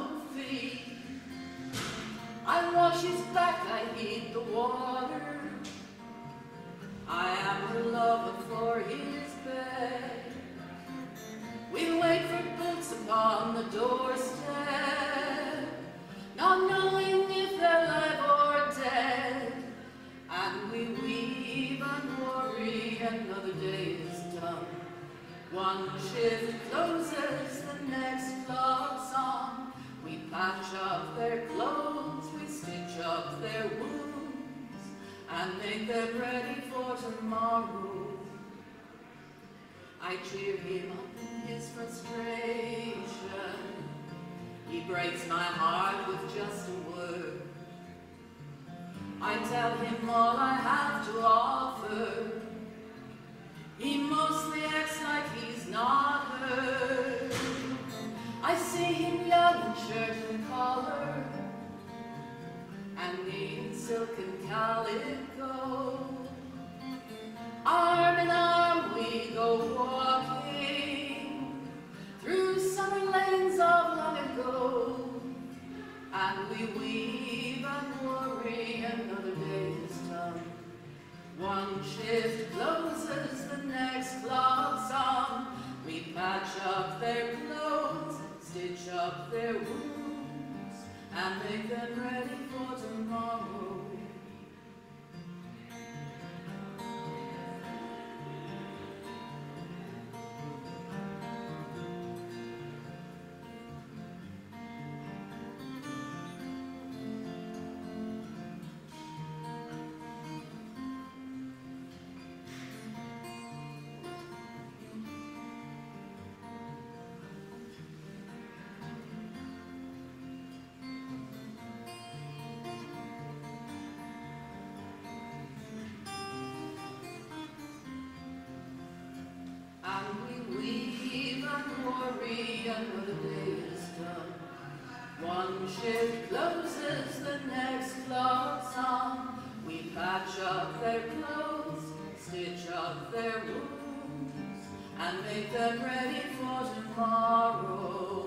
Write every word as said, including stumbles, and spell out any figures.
feet. I wash his back, I heat the water. I am the lover for his bed. We wait for boots upon the doorstep, not knowing if they're alive or dead. And we weave and worry, another day is done. One shift closes, the next clock's on. We patch up their clothes, we stitch up their wounds, and make them ready for tomorrow. I cheer him up in his frustration. He breaks my heart with just a word. I tell him all I have to offer. He mostly acts like he's not heard. I see him young in shirt and collar, and in silk and calico. Arm in arm we go walking through summer lanes of long ago, and we weave and worry, another day is done. One shift closes, the next clock's on. We patch up their clothes, stitch up their wounds, and make them ready for tomorrow. And we weave and worry, another day is done. One shift closes, the next clock's on. We patch up their clothes, stitch up their wounds, and make them ready for tomorrow.